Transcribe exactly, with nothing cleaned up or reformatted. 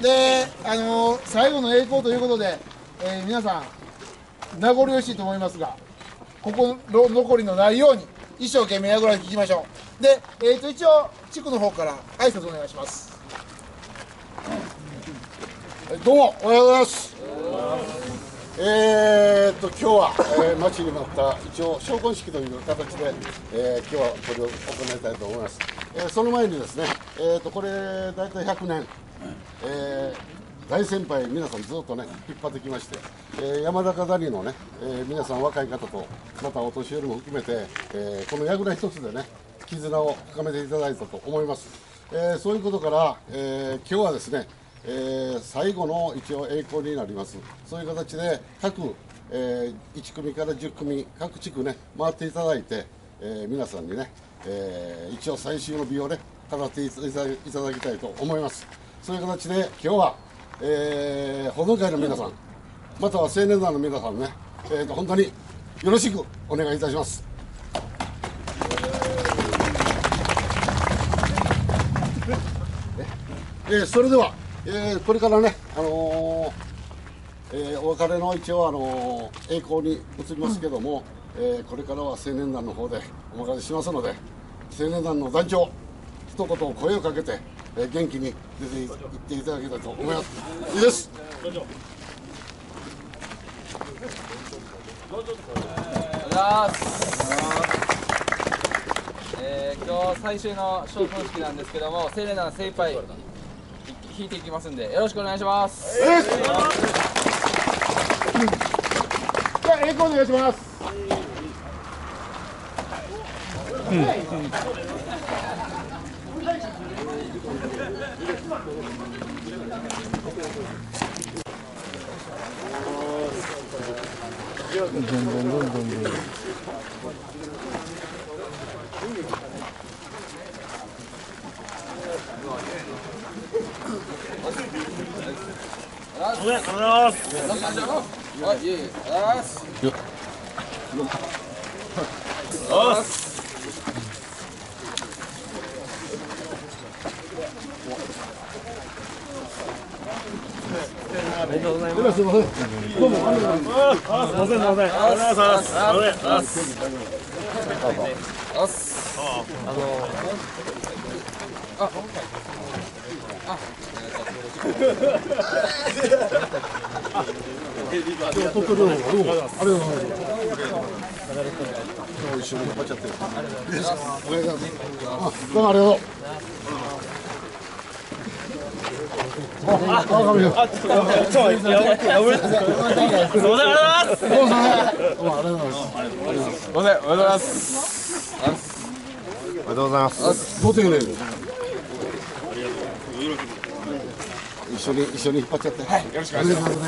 で、あのー、最後の栄光ということで、えー、皆さん名残惜しいと思いますが、ここの残りのないように一生懸命やぐらい聞きましょう。で、えー、と一応地区の方から挨拶お願いします。どうもおはようございます。えーっと今日は、えー、待ちに待った一応昇魂式という形で、えー、今日はこれを行いたいと思います。えー、その前にですね、えー、とこれ大体ひゃくねん、えー、大先輩皆さんずっとね引っ張ってきまして、えー、山高谷のね、えー、皆さん若い方とまたお年寄りも含めて、えー、この櫓一つでね絆を深めていただいたと思います。えー、そういうことから、えー、今日はですねえー、最後の一応栄光になります。そういう形で各、えー、いち組からじゅっ組各地区ね回っていただいて、えー、皆さんにね、えー、一応最終の美をね飾っていただきたいと思います。そういう形で今日は、えー、保存会の皆さんまたは青年団の皆さんね、えー、と本当によろしくお願いいたします。えー、それではえー、これからね、あのーえー、お別れの一応、あのー、栄光に移りますけども、うん、えー、これからは青年団の方でお任せしますので、青年団の団長一言声をかけて、えー、元気に出ていっていただけたらと思います。いいです。 どうぞ。 えー、今日最終の昇魂式なんですけども、青年団精一杯弾いていきますんでよろしくお願いします。 じゃあ栄光お願いします。うんうんどんどんどんどんどん。 おめでとうございます。 はい、いえいえ、ありがとうございます。よっ。 おっ。ありがとうございます。 すみません。どうもありがとうございます。 あ、すみません、すみません。ありがとうございます。ありがとうございます。 あす。あのあ、あ、 鳥取のどうもありがとうございます。一緒に引っ張っちゃってる。おめでとうございます。どうもありがとう。あ、あ、川上。あ、ちょっと、ちょっと、やばい。すみません、ありがとうございます。どうもありがとうございます。どうもありがとうございます。 すみません、おめでとうございます。 ありがとうございます。どうてね。一緒に一緒に引っ張っちゃって。はい、よろしくお願いします。